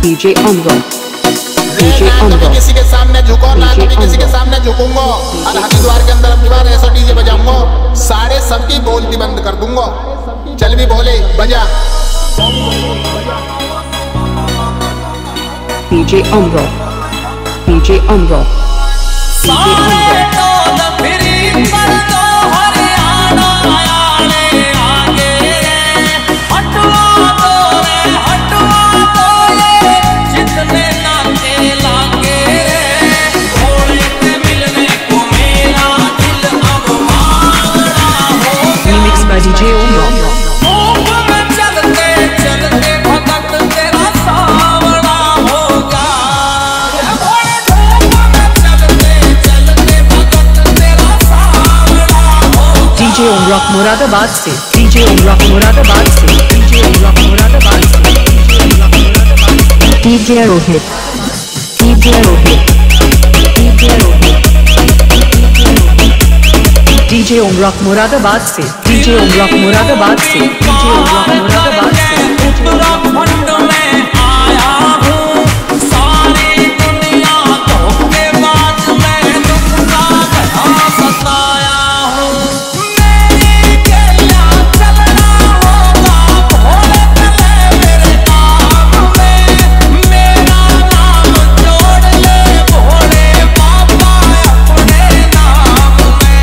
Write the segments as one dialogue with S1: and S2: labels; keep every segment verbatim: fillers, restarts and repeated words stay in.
S1: DJ Amroha
S2: DJ Amroh किसी के सामने झुको ना, कभी किसी के सामने झुकूंगा और हरिद्वार के अंदर अपनी बार ऐसा डीजे बजाऊंगा, सारे सबकी बोलती बंद कर दूंगा। चल भी बोले बजा।
S1: DJ Amroha DJ Amroha DJ
S3: चलते चलते भगत तेरा सावड़ा होगा। चलते चलते भगत तेरा सावड़ा होगा।
S1: डीजे अमरोह मुरादाबाद से डीजे अमरोह मुरादाबाद से डीजे अमरोह मुरादाबाद से DJ Rohit DJ Rohit DJ Rohit DJ Amroha Moradabad से डीजे अमरोह मुरादाबाद से डीजे अमरोह मुरादाबाद से
S3: उत्तराखंड में आया हूँ, सारी दुनिया धोखेबाज में दुखदा भरा सताया हूँ। मेरी गैया चलना होगा भोले चले मेरे नाम में, मेरा नाम जोड़ ले भोले बाबा अपने नाम में।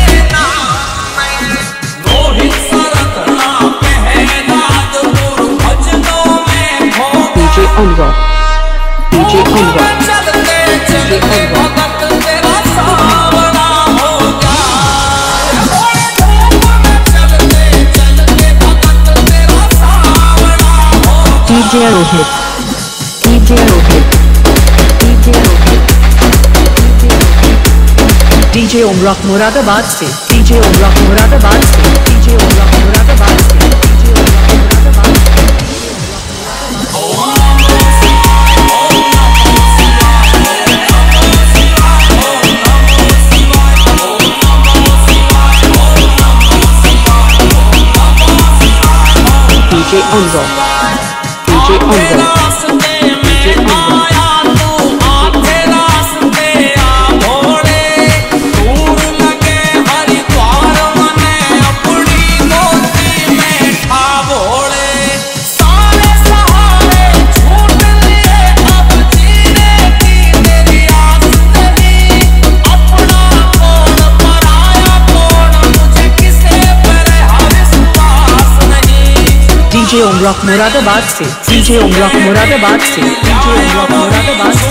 S3: रोहित सरकना पहनादपुर भजनों में खो
S1: डीजे अमरोह डीजे अमरोह
S3: चलते चलते भगत तेरा सावड़ा होगा। चलते चलते भगत तेरा सावड़ा होगा।
S1: DJ Rohit DJ Rohit DJ Rohit DJ Amroha Moradabad से डीजे अमरोह मुरादाबाद से डीजे अमरोह मुरादाबाद से डीजे अमरोह मुरादाबाद से DJ Amroha DJ Amroha DJ Amroha Moradabad से डीजे अमरोह मुरादाबाद से डीजे अमरोह मुरादाबाद से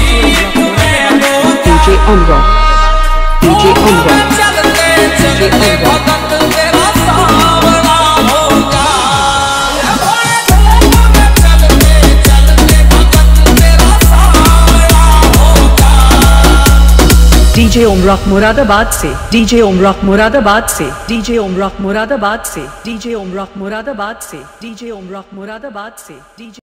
S1: डीजे अमरोह डीजे अमरोह
S3: चलते चलते भगत तेरा सावड़ा होगा। चलते चलते भगत तेरा सावड़ा होगा।
S1: डीजे अमरोह मुरादाबाद से डीजे अमरोह मुरादाबाद से डीजे अमरोह मुरादाबाद से डीजे अमरोह मुरादाबाद से डीजे अमरोह मुरादाबाद से डीजे